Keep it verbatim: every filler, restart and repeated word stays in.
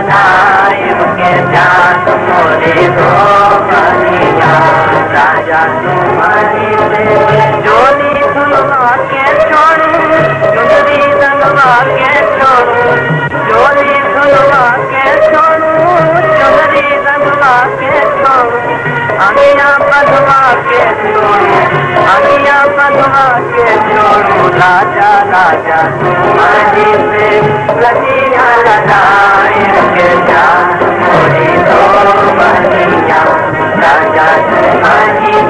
नाइब के जान मोरे दो बनिया राजा तुम्हारी से जोली सुनवा के छोड़ू चुनरी रंगवा के छोड़ू जोली सुनवा के छोड़ू चुनरी रंगवा के छोड़ू अगिया बधवा के छोड़ू अगिया बधवा के छोड़ू राजा राजा तुम्हारी से लगिया लगाए के जान मोरी दो बनिया राजा तुम्हारी